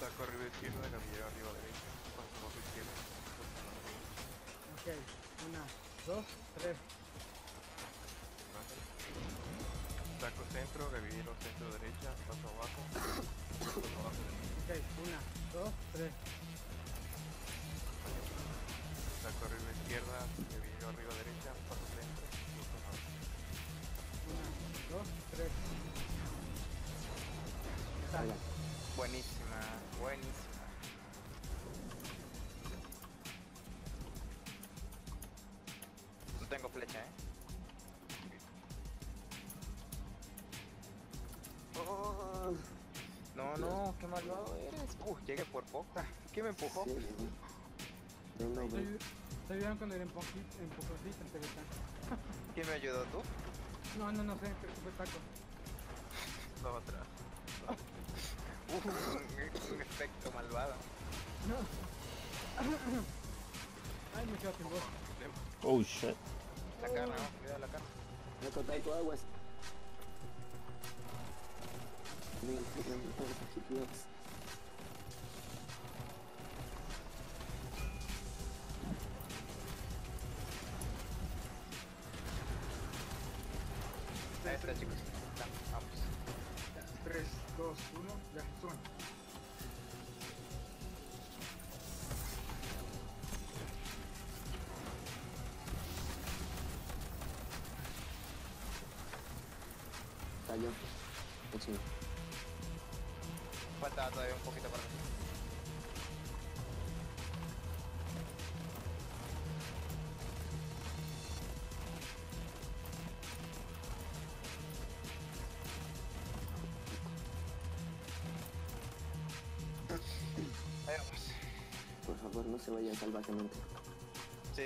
Saco arriba izquierda, caballero arriba derecha. Paso abajo izquierda. Ok, 1, 2, 3. Saco centro, caballero centro derecha. Paso abajo. Paso abajo derecha. Ok, 1, 2, 3. Saco arriba izquierda, caballero arriba derecha. Paso centro. Paso abajo. 1, 2, 3. Hola. Buenísima, buenísima. No tengo flecha, Oh. No, no, qué malvado eres. Llegué por poca. ¿Qué me empujó? Sí, venga, güey. Estoy bien con el empujoncito en Tebetán. ¿Quién me ayudó, tú? No sé, creo que fue Taco. Estaba atrás. Un efecto malvado. No. Ay, me quedo sin voz. Oh shit. La carne, ¿no? Cuidado la carne. Me toca tu aguas. Ven, chiquillos. Ahí está, chicos. Ya, vamos. 3, 2, 1, ya, suban. Cayó. Échame. Falta todavía un poquito para mí. Ahí vamos. Por favor, no se vayan salvajemente. Sí.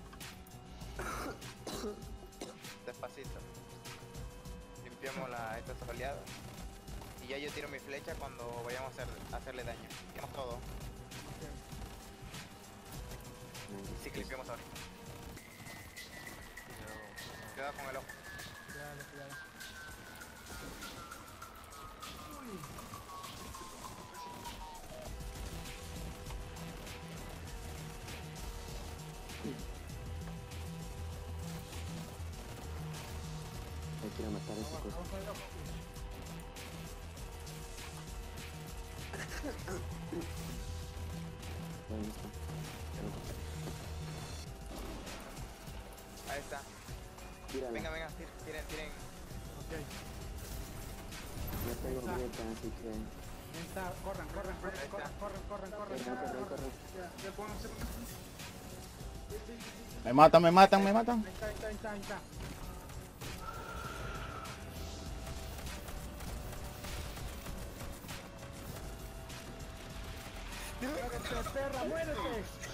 Despacito. Limpiamos estas oleadas. Y ya yo tiro mi flecha cuando vayamos a hacerle daño. Limpiamos todo. Sí que limpiamos ahorita. Cuidado con el ojo. Cuidado. Hay que ir a matar a ese cosa. Vamos a ver. Bueno, listo. Ahí está. Tírala. Venga, tiren. Ok. No tengo grieta, así que... Ahí está, corran. Corre. Ya podemos hacer. Me matan. Ahí está. ¡Muérete, perra, muérete!